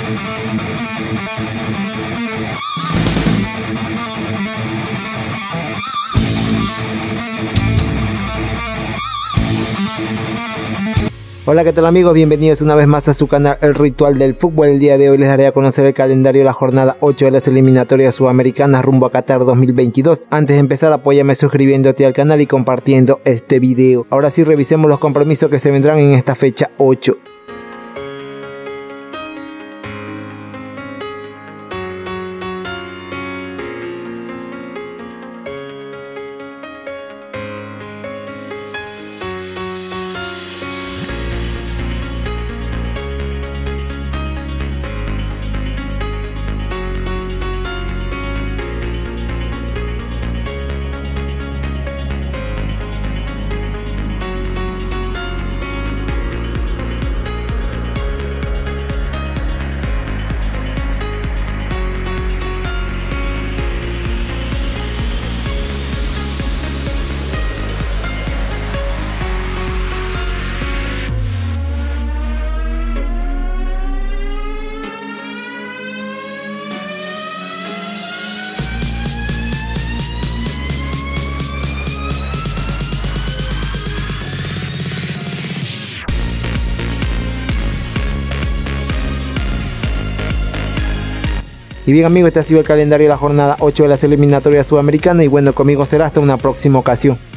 Hola, ¿qué tal amigos? Bienvenidos una vez más a su canal El Ritual del Fútbol. El día de hoy les daré a conocer el calendario de la jornada 8 de las eliminatorias sudamericanas rumbo a Qatar 2022. Antes de empezar, apóyame suscribiéndote al canal y compartiendo este video. Ahora sí, revisemos los compromisos que se vendrán en esta fecha 8. Y bien amigos, este ha sido el calendario de la jornada 8 de las eliminatorias sudamericanas y bueno, conmigo será hasta una próxima ocasión.